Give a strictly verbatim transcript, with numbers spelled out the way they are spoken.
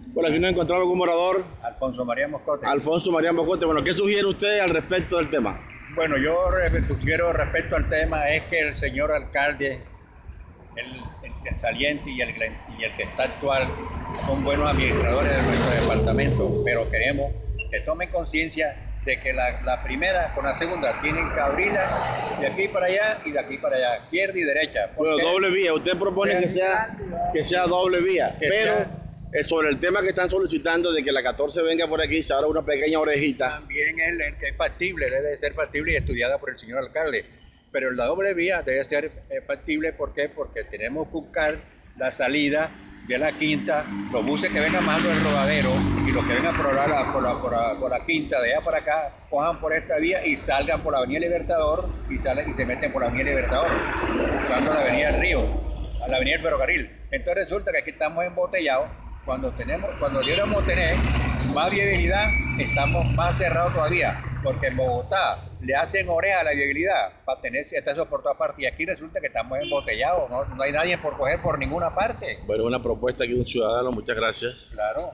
Bueno, aquí nos encontramos con un morador, Alfonso María Moscote. Alfonso María Moscote. Bueno, ¿qué sugiere usted al respecto del tema? Bueno, yo re- sugiero respecto al tema es que el señor alcalde, el, el que es saliente y el, y el que está actual, son buenos administradores de nuestro departamento, pero queremos que tomen conciencia de que la, la primera con la segunda tienen que abrirla de aquí para allá y de aquí para allá, izquierda y derecha. Bueno, porque- doble vía. Usted propone que sea, que sea doble vía, Que pero sea- eh, sobre el tema que están solicitando de que la catorce venga por aquí, se abra una pequeña orejita. También es, es factible, debe de ser factible y estudiada por el señor alcalde. Pero la doble vía debe ser eh, factible, ¿por qué? Porque tenemos que buscar la salida de la quinta, los buses que vengan bajando del rodadero y los que vengan por la, por la, por la, por la quinta de allá para acá, cojan por esta vía y salgan por la avenida Libertador y, salen, y se meten por la avenida Libertador, buscando la avenida del Río, a la avenida del Ferrocarril. Entonces resulta que aquí estamos embotellados. Cuando tenemos, cuando debiéramos tener más viabilidad, estamos más cerrados todavía, porque en Bogotá le hacen oreja a la viabilidad para tener acceso por todas partes, y aquí resulta que estamos embotellados, no, no hay nadie por coger por ninguna parte. Bueno, una propuesta aquí de un ciudadano, muchas gracias. Claro.